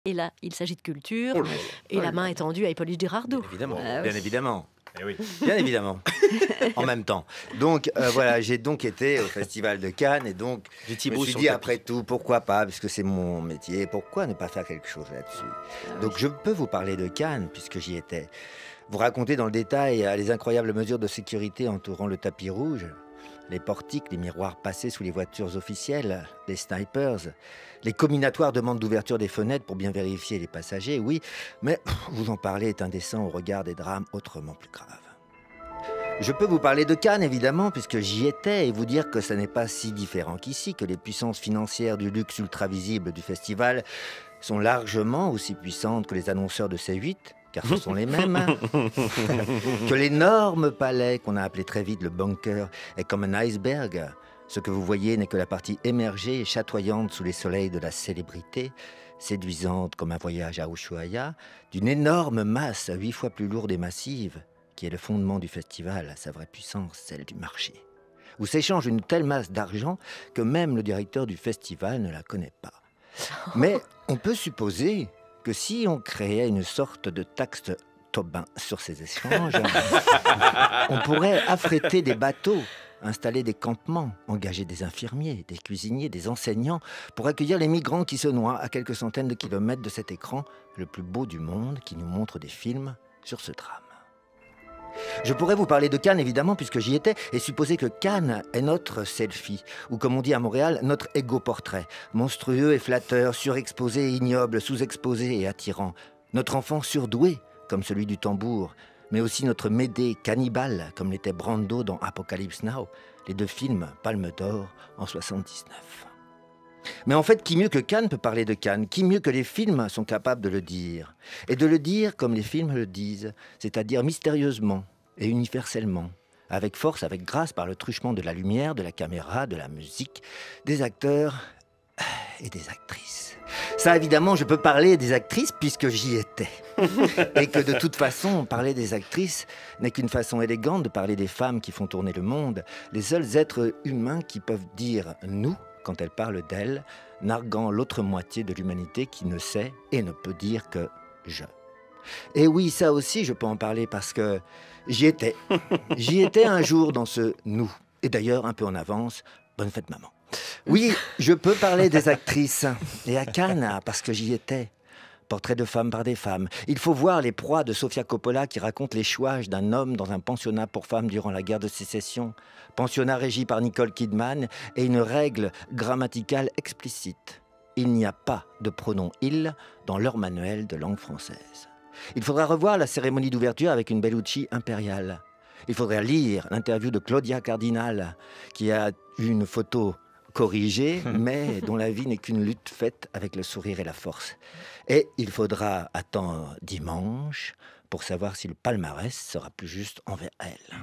Et là, il s'agit de culture, Oh là là. et la main est tendue à Hippolyte Girardot. Évidemment. Bien évidemment. Eh oui. Bien évidemment. En même temps. Donc voilà, j'ai donc été au Festival de Cannes et donc Du je Thibaut me suis sur dit le tapis. après tout, pourquoi pas, puisque c'est mon métier, pourquoi ne pas faire quelque chose là-dessus. Donc je peux vous parler de Cannes puisque j'y étais. Vous raconter dans le détail les incroyables mesures de sécurité entourant le tapis rouge, les portiques, les miroirs passés sous les voitures officielles, les snipers, les combinatoires demandes d'ouverture des fenêtres pour bien vérifier les passagers, oui, mais vous en parler est indécent au regard des drames autrement plus graves. Je peux vous parler de Cannes, évidemment, puisque j'y étais, et vous dire que ce n'est pas si différent qu'ici, que les puissances financières du luxe ultra-visible du festival sont largement aussi puissantes que les annonceurs de C8, car ce sont les mêmes. Que l'énorme palais, qu'on a appelé très vite le bunker, est comme un iceberg. Ce que vous voyez n'est que la partie émergée et chatoyante sous les soleils de la célébrité, séduisante comme un voyage à Ushuaïa, d'une énorme masse 8 fois plus lourde et massive, qui est le fondement du festival, à sa vraie puissance, celle du marché, où s'échange une telle masse d'argent que même le directeur du festival ne la connaît pas. Mais on peut supposer que si on créait une sorte de taxe Tobin sur ces échanges, on pourrait affréter des bateaux, installer des campements, engager des infirmiers, des cuisiniers, des enseignants pour accueillir les migrants qui se noient à quelques centaines de kilomètres de cet écran, le plus beau du monde, qui nous montre des films sur ce drame. Je pourrais vous parler de Cannes, évidemment, puisque j'y étais, et supposer que Cannes est notre selfie, ou comme on dit à Montréal, notre égo-portrait, monstrueux et flatteur, surexposé et ignoble, sous-exposé et attirant, notre enfant surdoué, comme celui du tambour, mais aussi notre Médée cannibale, comme l'était Brando dans Apocalypse Now, les 2 films Palme d'Or en 79. Mais en fait, qui mieux que Cannes peut parler de Cannes? Qui mieux que les films sont capables de le dire? Et de le dire comme les films le disent, c'est-à-dire mystérieusement et universellement, avec force, avec grâce, par le truchement de la lumière, de la caméra, de la musique, des acteurs et des actrices. Ça, évidemment, je peux parler des actrices puisque j'y étais. Et que de toute façon, parler des actrices n'est qu'une façon élégante de parler des femmes qui font tourner le monde, les seuls êtres humains qui peuvent dire « nous » quand elles parlent d'elles, narguant l'autre moitié de l'humanité qui ne sait et ne peut dire que « je ». Et oui, ça aussi, je peux en parler parce que j'y étais. J'y étais un jour dans ce « nous ». Et d'ailleurs, un peu en avance, bonne fête maman. Oui, je peux parler des actrices. Et à Cannes, parce que j'y étais. Portrait de femmes par des femmes. Il faut voir les proies de Sofia Coppola qui raconte l'échouage d'un homme dans un pensionnat pour femmes durant la guerre de sécession. Pensionnat régi par Nicole Kidman et une règle grammaticale explicite. Il n'y a pas de pronom « il » dans leur manuel de langue française. Il faudra revoir la cérémonie d'ouverture avec une Bellucci impériale. Il faudra lire l'interview de Claudia Cardinal qui a eu une photo corrigée, mais dont la vie n'est qu'une lutte faite avec le sourire et la force. Et il faudra attendre dimanche pour savoir si le palmarès sera plus juste envers elle.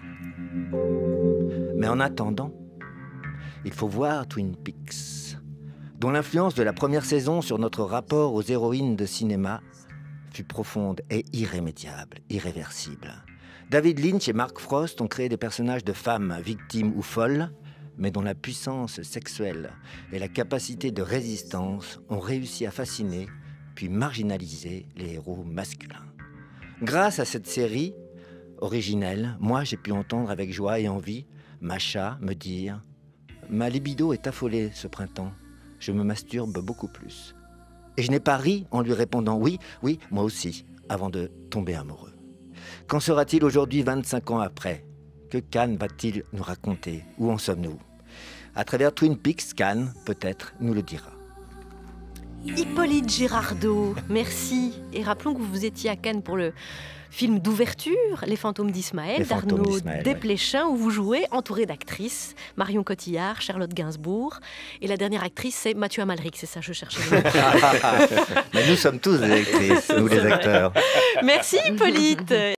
Mais en attendant, il faut voir Twin Peaks, dont l'influence de la première saison sur notre rapport aux héroïnes de cinéma fut profonde et irrémédiable, irréversible. David Lynch et Mark Frost ont créé des personnages de femmes victimes ou folles, mais dont la puissance sexuelle et la capacité de résistance ont réussi à fasciner puis marginaliser les héros masculins. Grâce à cette série originelle, moi j'ai pu entendre avec joie et envie Macha me dire « Ma libido est affolée ce printemps, je me masturbe beaucoup plus. » Et je n'ai pas ri en lui répondant « Oui, oui, moi aussi », avant de tomber amoureux. Qu'en sera-t-il aujourd'hui, 25 ans après? Que Cannes va-t-il nous raconter? Où en sommes-nous? À travers Twin Peaks, Cannes, peut-être, nous le dira. Hippolyte Girardot, merci. Et rappelons que vous étiez à Cannes pour le film d'ouverture, Les Fantômes d'Ismaël, d'Arnaud Desplechin, où vous jouez entouré d'actrices, Marion Cotillard, Charlotte Gainsbourg. Et la dernière actrice, c'est Mathieu Amalric, c'est ça, je cherchais le nom. Mais nous sommes tous des actrices, nous les acteurs. Merci Hippolyte.